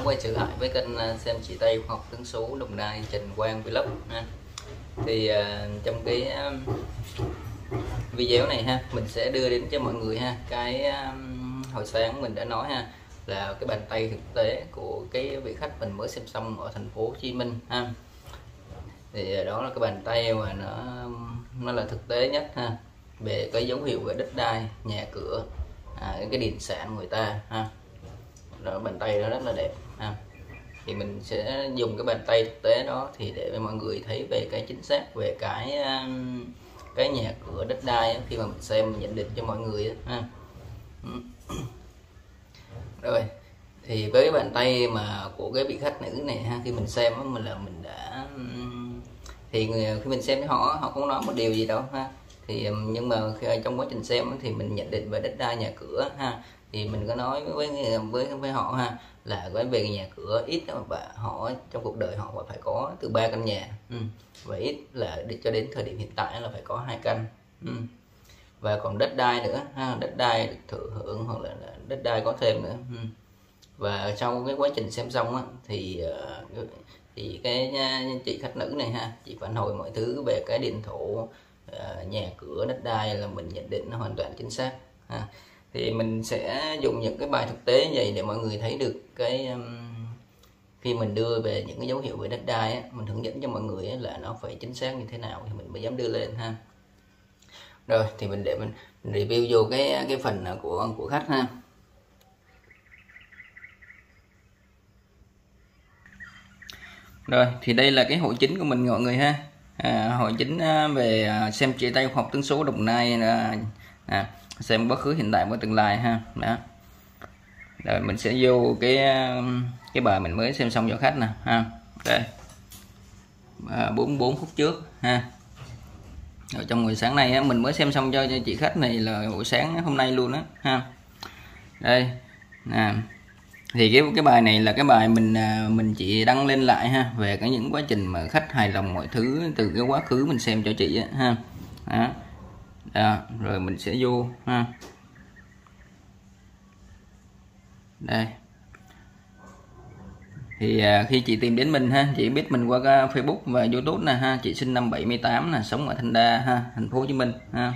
quay trở lại với kênh xem chỉ tay khoa học tần số Đồng Nai Trần Quang Vlog ha. Thì trong cái video này ha, mình sẽ đưa đến cho mọi người ha cái hồi sáng mình đã nói ha, là cái bàn tay thực tế của cái vị khách mình mới xem xong ở thành phố Hồ Chí Minh ha. Thì đó là cái bàn tay mà nó là thực tế nhất ha, về cái dấu hiệu về đất đai, nhà cửa, cái điện sản người ta ha. Đó, bàn tay đó rất là đẹp ha. Thì mình sẽ dùng cái bàn tay thực tế đó thì để mọi người thấy về cái chính xác về cái nhà cửa đất đai khi mà mình xem, mình nhận định cho mọi người ha. Rồi thì với cái bàn tay mà của cái vị khách nữ này ha, khi mình xem mình đã thì khi mình xem họ không nói một điều gì đâu ha. Thì nhưng mà trong quá trình xem thì mình nhận định về đất đai, nhà cửa ha. Thì mình có nói với họ ha, là với về nhà cửa ít và họ trong cuộc đời họ phải có từ 3 căn nhà, và ít là cho đến thời điểm hiện tại là phải có 2 căn. Và còn đất đai nữa ha, đất đai được thụ hưởng hoặc là đất đai có thêm nữa. Và sau cái quá trình xem xong á, thì cái chị khách nữ này ha, chị phản hồi mọi thứ về cái điện thổ, nhà cửa, đất đai là mình nhận định nó hoàn toàn chính xác ha. Thì mình sẽ dùng những cái bài thực tế như vậy để mọi người thấy được cái khi mình đưa về những cái dấu hiệu về đất đai á, mình hướng dẫn cho mọi người là nó phải chính xác như thế nào thì mình mới dám đưa lên ha. Rồi thì mình review vô cái phần của khách ha. Rồi thì đây là cái hội chính của mình mọi người ha. Hội chính về xem chia tay khoa học tần số Đồng Nai, xem quá khứ, hiện tại và tương lai ha. Đó. Rồi mình sẽ vô cái bài mình mới xem xong cho khách nè ha. Đây. 44 phút trước ha. Ở trong buổi sáng nay mình mới xem xong cho chị khách này là buổi sáng hôm nay luôn đó ha. Đây nè. Thì cái bài này là cái bài mình chỉ đăng lên lại ha, về những quá trình mà khách hài lòng mọi thứ từ cái quá khứ mình xem cho chị ha. Đó. Đó, rồi mình sẽ vô ha. Đây. Thì khi chị tìm đến mình ha, chị biết mình qua Facebook và YouTube nè ha, chị sinh năm 78 nè, sống ở Thanh Đa ha, thành phố Hồ Chí Minh ha.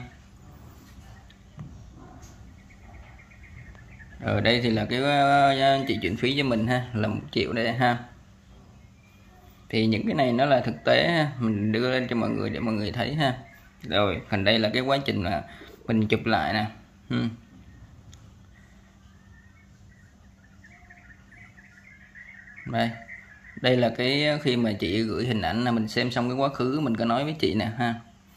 Ở đây thì là cái chị chuyển phí cho mình ha, là 1 triệu đây ha. Thì những cái này nó là thực tế ha, mình đưa lên cho mọi người để mọi người thấy ha. Rồi còn đây là cái quá trình mà mình chụp lại nè. Đây là cái khi mà chị gửi hình ảnh là mình xem xong cái quá khứ, mình có nói với chị nè ha.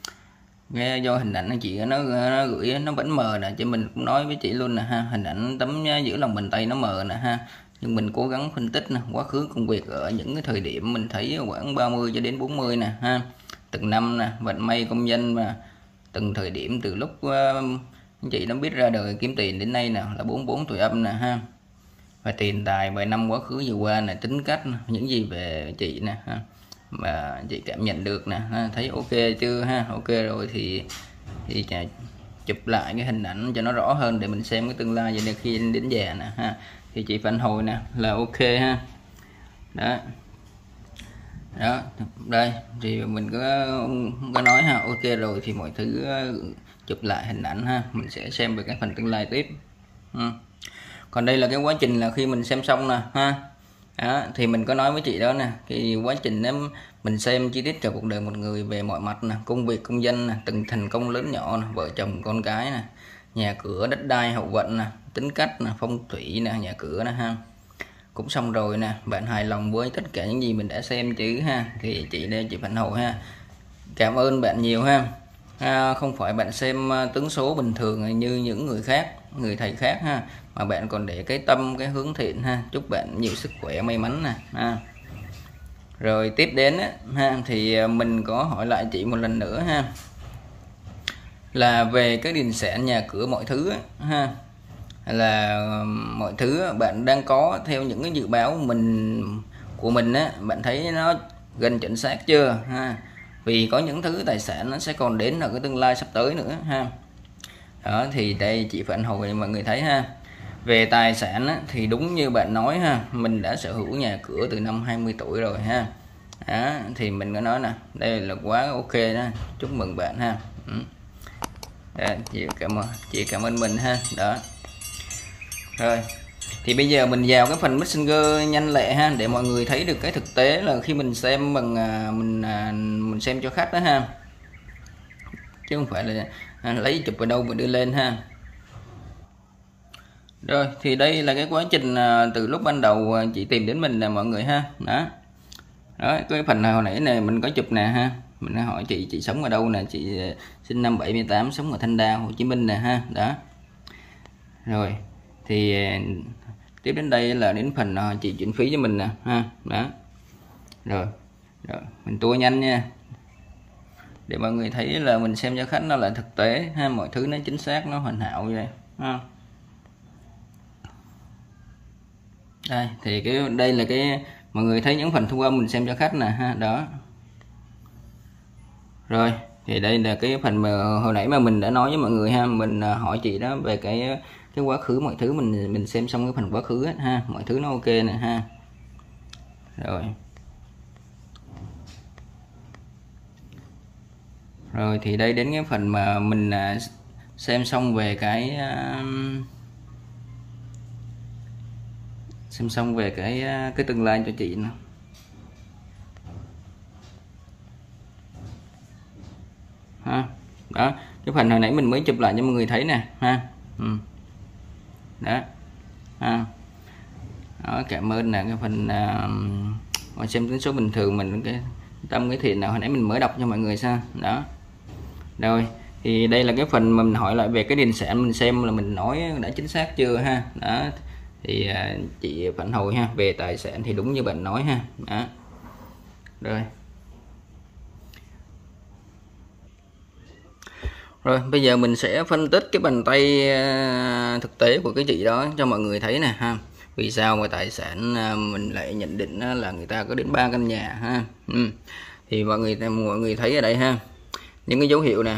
Do hình ảnh chị nó gửi nó vẫn mờ nè, chứ mình cũng nói với chị luôn nè ha, hình ảnh tấm giữa lòng bàn tay nó mờ nè ha. Nhưng mình cố gắng phân tích nè, quá khứ công việc ở những cái thời điểm mình thấy khoảng 30 cho đến 40 nè ha. Từng năm nè, vận may công dân mà từng thời điểm từ lúc chị nó biết ra đời kiếm tiền đến nay nè là 44 tuổi âm nè ha. Và tiền tài vài năm quá khứ vừa qua nè, tính cách những gì về chị nè ha, mà chị cảm nhận được nè ha, thấy ok chưa ha. Ok rồi thì chụp lại cái hình ảnh cho nó rõ hơn để mình xem cái tương lai vậy khi đến già nè ha. Thì chị phản hồi nè là ok ha. Đó. Đó, đây thì mình có nói ha, ok rồi thì mọi thứ chụp lại hình ảnh ha, mình sẽ xem về cái phần tương lai tiếp. Còn đây là cái quá trình là khi mình xem xong nè ha. Đó, thì mình có nói với chị đó nè, cái quá trình đó mình xem chi tiết cả cuộc đời một người về mọi mặt nè, công việc công danh nè, từng thành công lớn nhỏ nè, vợ chồng con cái nè, nhà cửa đất đai hậu vận nè, tính cách nè, phong thủy nè, nhà cửa nè ha. Cũng xong rồi nè, bạn hài lòng với tất cả những gì mình đã xem chứ ha. Thì chị đây chị phản hồi ha, cảm ơn bạn nhiều ha. Không phải bạn xem tấn số bình thường như những người khác, người thầy khác ha, mà bạn còn để cái tâm, cái hướng thiện ha. Chúc bạn nhiều sức khỏe, may mắn nè ha. Rồi tiếp đến ha, thì mình có hỏi lại chị một lần nữa ha, là về cái điện sản, nhà cửa, mọi thứ ha, là mọi thứ bạn đang có theo những cái dự báo của mình á, bạn thấy nó gần chính xác chưa ha. Vì có những thứ tài sản nó sẽ còn đến ở cái tương lai sắp tới nữa ha. Đó thì đây chị phản hồi mọi người thấy ha. Về tài sản á, thì đúng như bạn nói ha, mình đã sở hữu nhà cửa từ năm 20 tuổi rồi ha. Đó, thì mình có nói nè, đây là quá ok đó, chúc mừng bạn ha. Đó, chị cảm ơn mình ha. Đó rồi, thì bây giờ mình vào cái phần Messenger nhanh lẹ ha, để mọi người thấy được cái thực tế là khi mình xem bằng mình xem cho khách đó ha, chứ không phải là lấy chụp ở đâu mà đưa lên ha. Rồi thì đây là cái quá trình từ lúc ban đầu chị tìm đến mình là mọi người ha. Đó, cái phần hồi nãy này mình có chụp nè ha, mình hỏi chị sống ở đâu nè, chị sinh năm 78, sống ở Thanh Đa, Hồ Chí Minh nè ha. Đó rồi, thì tiếp đến đây là đến phần chị chuyển phí cho mình nè ha. Đó rồi, mình tua nhanh nha, để mọi người thấy là mình xem cho khách nó là thực tế ha, mọi thứ nó chính xác, nó hoàn hảo vậy ha. Đây thì đây là mọi người thấy những phần thu âm mình xem cho khách nè ha. Đó rồi, thì đây là cái phần mà hồi nãy mà mình đã nói với mọi người ha, mình hỏi chị đó về cái quá khứ, mọi thứ mình xem xong cái phần quá khứ ấy, ha, mọi thứ nó ok nè ha. Rồi thì đây đến cái phần mà mình xem xong về cái tương lai cho chị nữa. Ha. Đó, cái phần hồi nãy mình mới chụp lại cho mọi người thấy nè ha. Đó. Ha. Đó, cảm ơn là cái phần xem tính số bình thường mình cái tâm cái thiện nào hồi nãy mình mới đọc cho mọi người sao. Đó rồi, thì đây là cái phần mình hỏi lại về cái điền sản, mình xem là mình nói đã chính xác chưa ha. Đó thì chị phản hồi ha, về tài sản thì đúng như bạn nói ha. Đó rồi, bây giờ mình sẽ phân tích cái bàn tay thực tế của cái chị đó cho mọi người thấy nè ha. Vì sao mà tài sản mình lại nhận định là người ta có đến 3 căn nhà ha. Thì mọi người thấy ở đây ha, những cái dấu hiệu nè.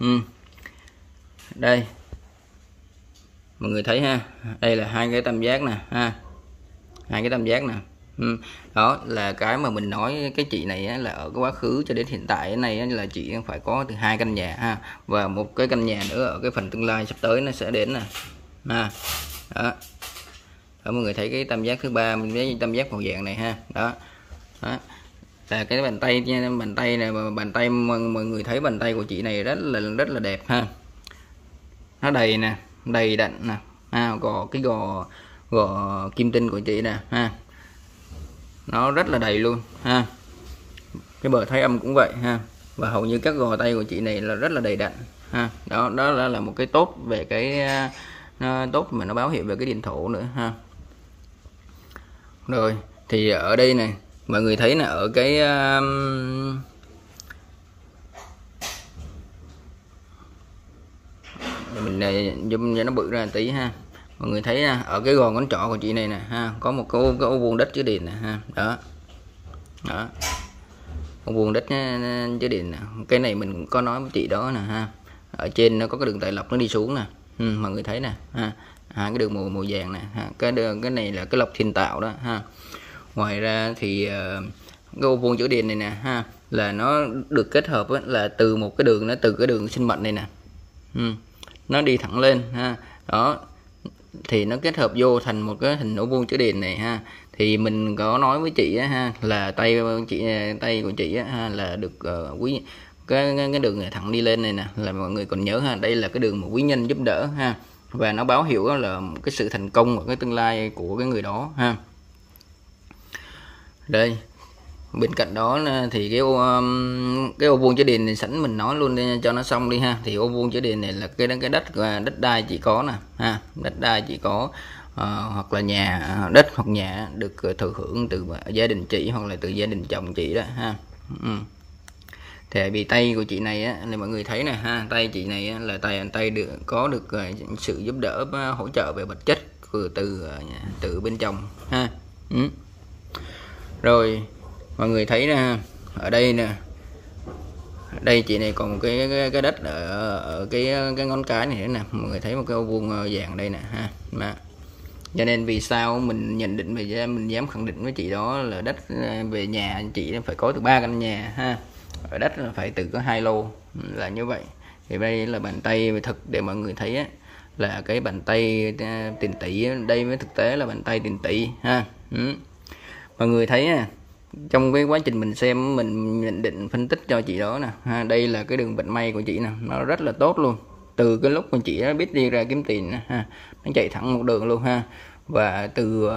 Đây mọi người thấy ha, đây là hai cái tam giác nè ha, hai cái tam giác nè. Đó là cái mà mình nói cái chị này á, là ở cái quá khứ cho đến hiện tại này á, là chị phải có từ 2 căn nhà ha, và một cái căn nhà nữa ở cái phần tương lai sắp tới nó sẽ đến nè ha. Đó, mọi người thấy cái tam giác thứ ba, mình lấy tam giác màu vàng này ha. Đó là cái bàn tay này, bàn tay mọi người thấy bàn tay của chị này rất là đẹp ha, nó đầy nè, đầy đặn nè ha, gò kim tinh của chị nè ha, nó rất là đầy luôn ha. Cái bờ thái âm cũng vậy ha, và hầu như các gò tay của chị này là rất là đầy đặn ha. Đó là một cái tốt về cái tốt mà nó báo hiệu về cái điện thổ nữa ha. Rồi thì ở đây này mọi người thấy là ở cái mình zoom cho nó bự ra một tí ha. Mọi người thấy ở cái gòn ngón trỏ của chị này nè ha, có một cái ô vuông đất chứa điện nè ha. Đó ô vuông đất chứa điện nè. Cái này mình cũng có nói với chị đó nè ha, ở trên nó có cái đường tài lọc nó đi xuống nè. Mọi người thấy nè ha, cái đường màu vàng nè ha. Cái này là cái lọc thiên tạo đó ha. Ngoài ra thì cái ô vuông chứa điện này nè ha, là nó được kết hợp là từ một cái đường, nó từ cái đường sinh mệnh này nè, nó đi thẳng lên ha. Đó thì nó kết hợp vô thành một cái hình ô vuông chữ điền này ha. Thì mình có nói với chị á, ha, là tay của chị á, ha, là được quý cái đường này thẳng đi lên này nè, là mọi người còn nhớ ha, đây là cái đường mà quý nhân giúp đỡ ha, và nó báo hiệu là cái sự thành công và cái tương lai của cái người đó ha. Đây bên cạnh đó thì cái ô vuông chữ điền này sẵn mình nói luôn đi, cho nó xong đi ha. Thì ô vuông chữ điền này là cái đất đai chỉ có nè ha, đất đai chỉ có hoặc là nhà đất hoặc nhà được thừa hưởng từ gia đình chị hoặc là từ gia đình chồng chị đó ha. Thì vì tay của chị này á, thì mọi người thấy nè ha, tay chị này á, là tay có được sự giúp đỡ hỗ trợ về vật chất từ bên chồng ha. Rồi mọi người thấy nè, ở đây nè, đây chị này còn một cái đất ở cái ngón cái này nữa nè, mọi người thấy một cái ô vuông vàng đây nè ha. Cho nên vì sao mình nhận định về, mình dám khẳng định với chị đó là đất về nhà chị phải có từ 3 căn nhà ha, ở đất là phải từ có 2 lô, là như vậy. Thì đây là bàn tay thực để mọi người thấy á, là cái bàn tay tiền tỷ, đây mới thực tế là bàn tay tiền tỷ ha. Mọi người thấy á, trong cái quá trình mình xem, mình nhận định phân tích cho chị đó nè ha, đây là cái đường vận may của chị nè, nó rất là tốt luôn. Từ cái lúc mà chị đã biết đi ra kiếm tiền ha, nó chạy thẳng một đường luôn ha. Và từ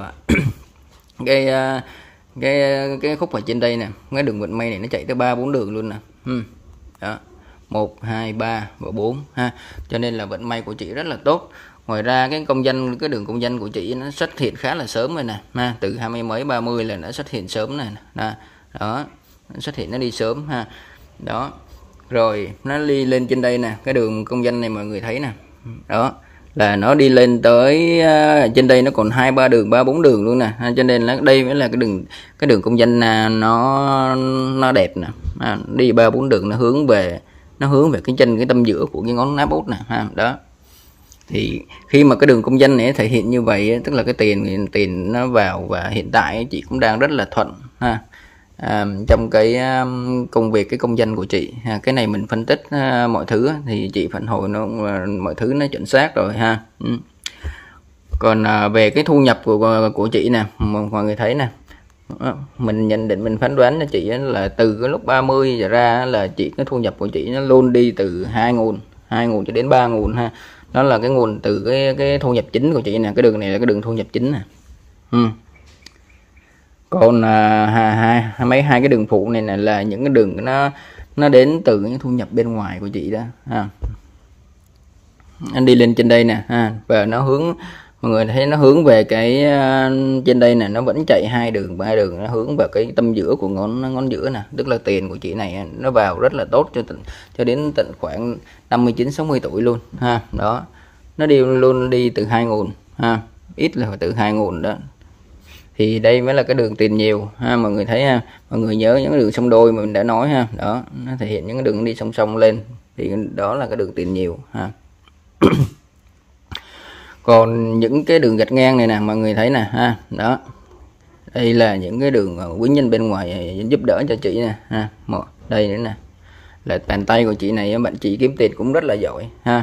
cái khúc ở trên đây nè, cái đường vận may này nó chạy tới 3-4 đường luôn nè. Đó, 1 2 3 và 4 ha. Cho nên là vận may của chị rất là tốt. Ngoài ra cái công danh, cái đường công danh của chị nó xuất hiện khá là sớm rồi nè ha, từ 20 mấy 30 là nó xuất hiện sớm này nè. Đó, nó xuất hiện, nó đi sớm ha. Đó, rồi nó đi lên trên đây nè, cái đường công danh này mọi người thấy nè. Đó là nó đi lên tới trên đây nó còn 2-3 đường, 3-4 đường luôn nè. Cho nên là đây mới là cái đường công danh nó đẹp nè. Đi 3-4 đường, nó hướng về cái chân, cái tâm giữa của cái ngón áp út nè ha. Đó, thì khi mà cái đường công danh này thể hiện như vậy, tức là cái tiền nó vào, và hiện tại chị cũng đang rất là thuận ha. Trong cái công việc, cái công danh của chị cái này mình phân tích mọi thứ thì chị phản hồi mọi thứ nó chuẩn xác rồi ha. Còn về cái thu nhập của chị nè, mọi người thấy nè, mình nhận định, mình phán đoán cho chị là từ cái lúc 30 giờ ra là chị, cái thu nhập của chị nó luôn đi từ 2 nguồn cho đến 3 nguồn ha. Đó là cái nguồn từ cái thu nhập chính của chị nè, cái đường này là cái đường thu nhập chính nè. Còn hai cái đường phụ này là những cái đường nó đến từ những thu nhập bên ngoài của chị đó ha. Anh đi lên trên đây nè ha, và nó hướng, mọi người thấy nó hướng về cái trên đây nè, nó vẫn chạy 2 đường 3 đường, nó hướng vào cái tâm giữa của ngón giữa nè, tức là tiền của chị này nó vào rất là tốt cho đến tận khoảng 59-60 tuổi luôn ha. Đó, nó luôn đi từ 2 nguồn ha, ít là từ 2 nguồn đó. Thì đây mới là cái đường tiền nhiều ha, mọi người thấy ha. Mọi người nhớ những cái đường song đôi mà mình đã nói ha. Đó, nó thể hiện những cái đường đi song song lên, thì đó là cái đường tiền nhiều ha. Còn những cái đường gạch ngang này nè, mọi người thấy nè ha. Đó, đây là những cái đường quý nhân bên ngoài giúp đỡ cho chị nè ha. Đây nữa nè, là bàn tay của chị này, bạn chị kiếm tiền cũng rất là giỏi ha.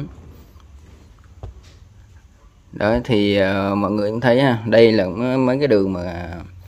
Đó thì mọi người cũng thấy ha, đây là mấy cái đường mà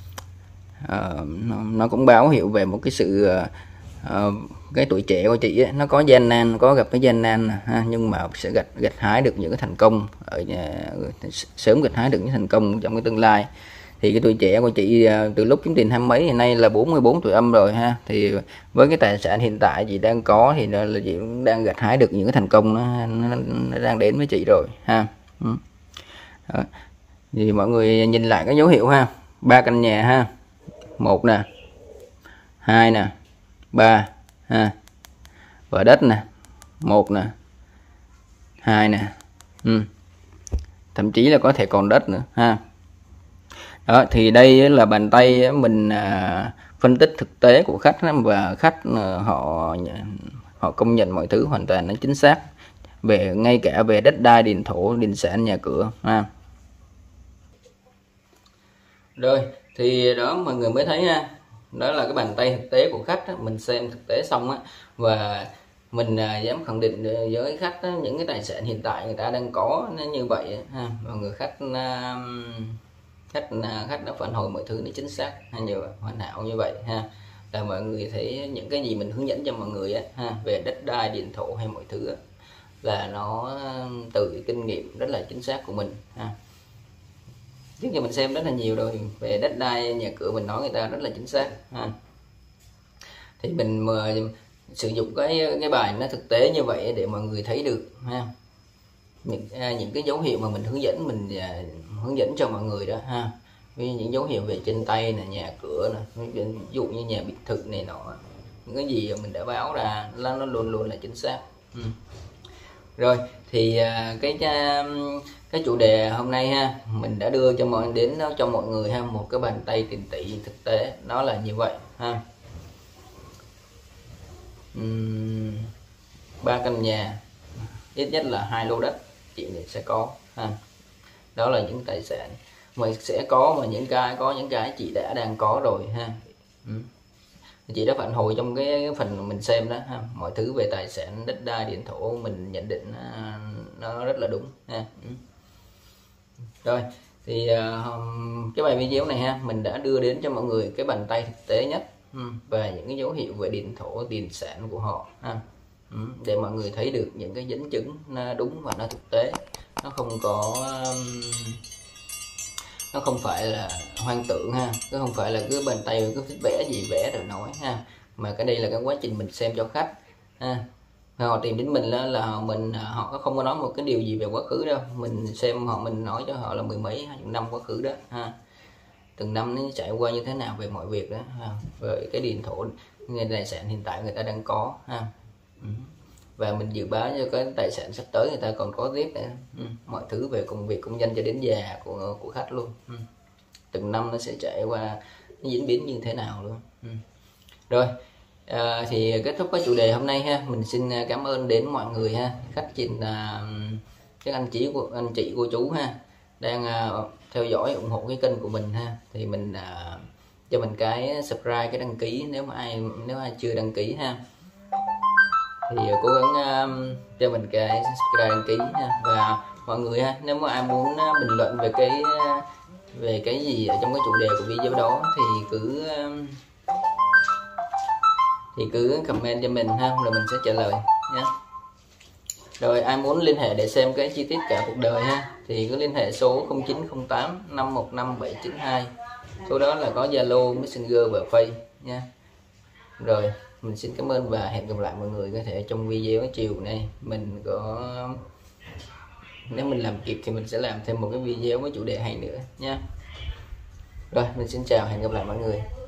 nó cũng báo hiệu về một cái sự cái tuổi trẻ của chị ấy, nó có gian nan, có gặp cái gian nan ha, nhưng mà sẽ gặt hái được những cái thành công ở sớm, gặt hái được những thành công trong cái tương lai. Thì cái tuổi trẻ của chị từ lúc kiếm tiền 20 mấy, hiện nay là 44 tuổi âm rồi ha. Thì với cái tài sản hiện tại chị đang có thì là chị cũng đang gặt hái được những cái thành công nó đang đến với chị rồi ha. Đó. Thì mọi người nhìn lại cái dấu hiệu ha, 3 căn nhà ha, 1 nè, 2 nè, 3 ha, và đất nè, 1 nè, 2 nè, thậm chí là có thể còn đất nữa ha. Đó thì đây là bàn tay mình phân tích thực tế của khách, và khách họ công nhận mọi thứ hoàn toàn nó chính xác, về ngay cả về đất đai, điền thổ, điền sản, nhà cửa ha. Rồi thì đó mọi người mới thấy ha, đó là cái bàn tay thực tế của khách á. Mình xem thực tế xong á, và mình dám khẳng định với khách á, những cái tài sản hiện tại người ta đang có nó như vậy ha. Mọi người khách đã phản hồi mọi thứ nó chính xác như hoàn hảo như vậy ha. Là mọi người thấy những cái gì mình hướng dẫn cho mọi người á ha, về đất đai, điện thổ hay mọi thứ á, là nó từ kinh nghiệm rất là chính xác của mình ha. Trước giờ mình xem rất là nhiều rồi, về đất đai, nhà cửa mình nói người ta rất là chính xác ha. Thì mình sử dụng cái bài nó thực tế như vậy để mọi người thấy được ha, những cái dấu hiệu mà mình hướng dẫn cho mọi người đó ha. Với những dấu hiệu về chân tay nè, nhà cửa nè, ví dụ như nhà biệt thự này nọ, những cái gì mình đã báo ra nó luôn luôn là chính xác. Rồi thì cái chủ đề hôm nay ha, mình đã đưa cho mọi người ha, một cái bàn tay tiền tỷ thực tế, nó là như vậy ha. 3 căn nhà, ít nhất là 2 lô đất chị sẽ có ha. Đó là những tài sản mà sẽ có, mà có những cái chị đã đang có rồi ha. Chị đã phản hồi trong cái phần mình xem đó ha. Mọi thứ về tài sản, đất đai, điện thổ mình nhận định nó rất là đúng ha. Rồi thì cái bài video này ha, mình đã đưa đến cho mọi người cái bàn tay thực tế nhất về những cái dấu hiệu về điện thổ, tiền sản của họ ha. Để mọi người thấy được những cái dẫn chứng nó đúng và nó thực tế, nó không phải là hoang tưởng ha, nó không phải là cứ bàn tay cứ thích vẽ gì vẽ rồi nói ha, mà cái đây là cái quá trình mình xem cho khách ha. Họ tìm đến mình là họ không có nói một cái điều gì về quá khứ đâu, mình xem họ, mình nói cho họ là mười mấy 20 năm quá khứ đó ha, từng năm nó trải qua như thế nào về mọi việc đó ha, về cái điện thổ, người tài sản hiện tại người ta đang có ha. Và mình dự báo cho cái tài sản sắp tới người ta còn có tiếp nữa. Mọi thứ về công việc công danh cho đến già của khách luôn. Từng năm nó sẽ trải qua, nó diễn biến như thế nào luôn. Rồi thì kết thúc cái chủ đề hôm nay ha. Mình xin cảm ơn đến mọi người ha, khách trình các anh chị cô chú ha, đang theo dõi ủng hộ cái kênh của mình ha. Thì mình cho mình cái subscribe, cái đăng ký nếu ai chưa đăng ký ha, thì cố gắng cho mình cái subscribe, đăng ký ha. Và mọi người ha, nếu mà ai muốn bình luận về cái gì ở trong cái chủ đề của video đó thì cứ comment cho mình ha, rồi mình sẽ trả lời nhé. Rồi ai muốn liên hệ để xem cái chi tiết cả cuộc đời ha, thì cứ liên hệ số 0908 515 792. Số đó là có Zalo, Messenger và Face nha. Rồi mình xin cảm ơn và hẹn gặp lại mọi người có thể trong video chiều nay. Mình có, nếu mình làm kịp thì mình sẽ làm thêm một cái video với chủ đề hay nữa nha. Rồi mình xin chào, hẹn gặp lại mọi người.